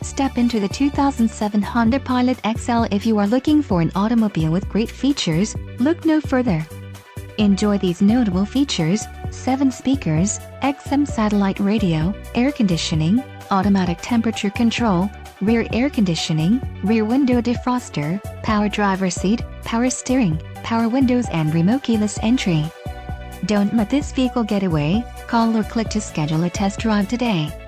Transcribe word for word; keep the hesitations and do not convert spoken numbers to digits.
Step into the two thousand seven Honda Pilot X L. If you are looking for an automobile with great features, look no further. Enjoy these notable features: seven speakers, X M satellite radio, air conditioning, automatic temperature control, rear air conditioning, rear window defroster, power driver seat, power steering, power windows and remote keyless entry. Don't let this vehicle get away. Call or click to schedule a test drive today.